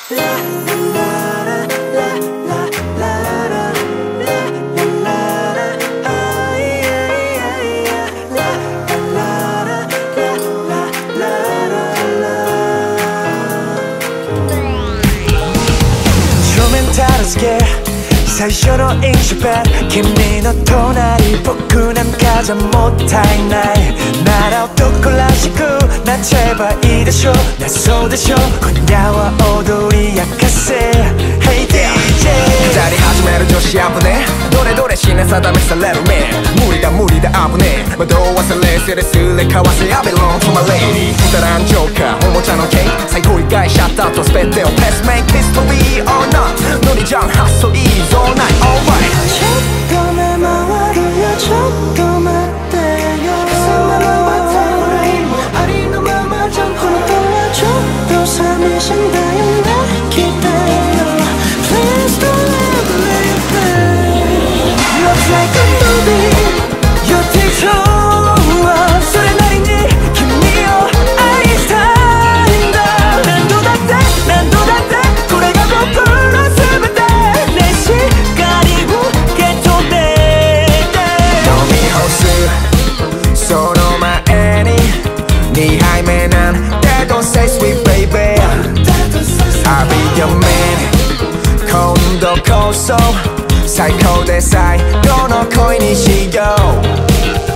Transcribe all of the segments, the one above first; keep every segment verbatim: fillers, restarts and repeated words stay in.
最初の印象は君の隣僕なんかじゃもったいないなら男らしくなっちゃえばいいでしょなそうでしょ今夜は踊り明かせ Hey ディージェー語り始める女子アップねどれどれ死ね定めされる目無理だ無理だ危ねえ惑わされすれすれ交わせ I belong to my lady くだらんジョーカーおもちゃのケイ最後以外シャットアウト全てを Let's make history or not ノリじゃんハッソいいぞない alright ちょっと目回るよちょっと待ってよそのまま俺もありのままじゃん本当はちょっと寂しいんだよね来てよ Please don't leave me Looks like a movie Your teacher それなりに君を愛したいんだ何度だって何度だってこれが僕の全てねしっかり受け止めて飲み干すその前ににはいめなんて Don't say sweet baby I'll be your man 今度こそ最高で最後の恋にしよう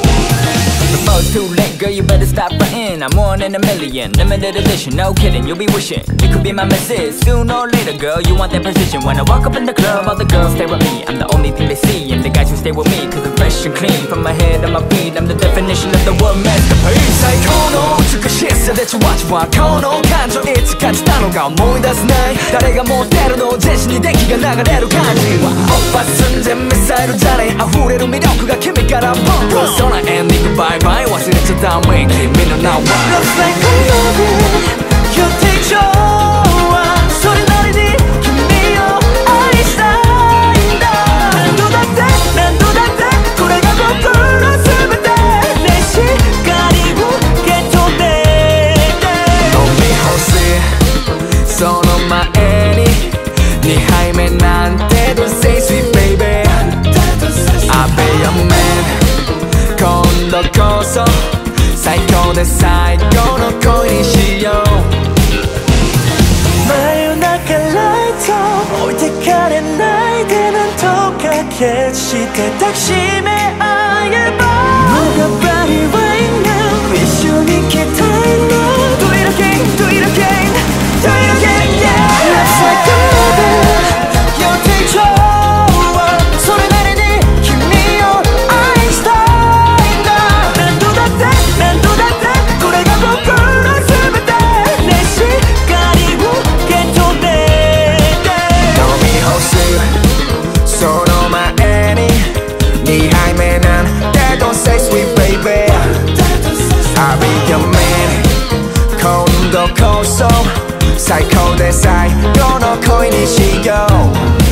Before it's too late, girl, you better stop frontin'. I'm one in a million, limited edition, no kidding, you'll be wishing it could be my message. Sooner or later, girl, you want that position. When I walk up in the club, all the girls stare at me. I'm the only thing they see, and the guys who stay with me, cause I'm fresh and clean. From my head to my feet, I'm the definition of the word masterpiece. 最高の美しさでじわじわこの感情いつ感じたのか思い出せない誰が持ってるのジェシに電気が流れる感じはオッパ寸前ミサイルじゃねえ溢れる魅力が君からボンボンそのエンディングバイバイ忘れちゃダメ君の名は Looks like a movie Your teacher それなりに君を愛したいんだ何度だって何度だってこれが僕の全てねしっかり受け止めて飲み干すその前ににはいめなんて Don't say sweet baby I'll be your man 今度こそ最高で最後の恋にしよう真夜中ライト置いてかれないでなんとか決して抱きしめ合えば Nobody right now 一緒に来たいな Do it again, do it again, do it again, yeah Looks like a movie Your teacher それなりに君を愛したいんだ何度だって何度だってこれが僕の全てねしっかり受け止めて飲み干すその前ににはいめなんて Don't say sweet baby I'll be your man 今度こそ最高で最後の恋にしよう